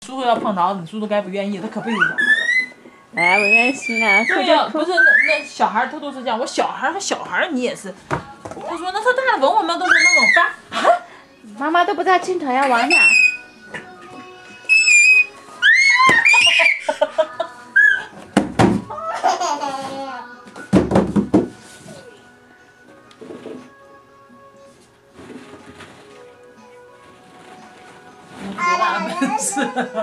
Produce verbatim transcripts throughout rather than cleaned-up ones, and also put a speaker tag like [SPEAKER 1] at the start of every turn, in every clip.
[SPEAKER 1] 叔叔要碰桃子，叔叔该不愿意，他可不愿意。
[SPEAKER 2] 哎，我愿意啊。
[SPEAKER 1] 对呀，不是那那小孩他都是这样，我小孩和小孩你也是。我说那他大了问我们都是那种发啊，
[SPEAKER 2] 妈妈都不知道镜头要往哪。
[SPEAKER 1] 多大本事！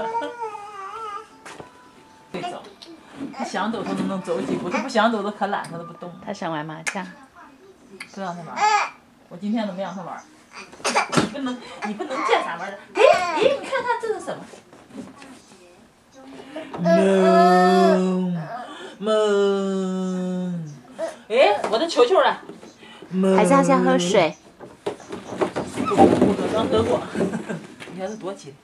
[SPEAKER 1] 会走，他想走他都能走几步，他不想走他可懒，他都不动。
[SPEAKER 2] 他想玩麻将，
[SPEAKER 1] 不让他玩。我今天都没让他玩。你不能，你不能见啥玩的。哎哎，你看看这是什么？梦梦。哎，我的球球了。
[SPEAKER 2] 还是要先喝水。
[SPEAKER 1] 不喝不喝，刚喝过。你看这多紧。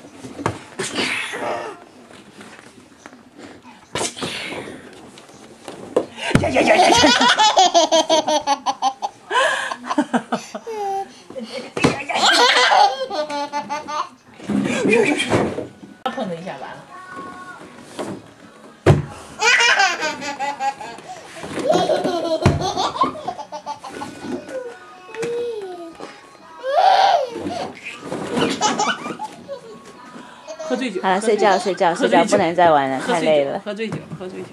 [SPEAKER 1] 呀呀呀呀呀！碰了一下，完了。喝醉酒。
[SPEAKER 2] 好了，睡觉睡觉睡觉，不能再玩了，太累了。
[SPEAKER 1] 喝醉酒，喝醉酒。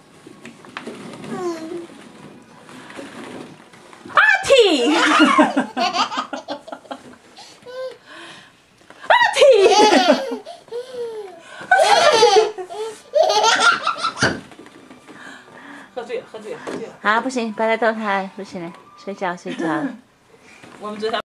[SPEAKER 1] 阿嚏！阿嚏！喝醉了，喝醉了，喝醉了。
[SPEAKER 2] 好，不行，不要再逗他了，不行了，睡觉睡觉。
[SPEAKER 1] 我们这条。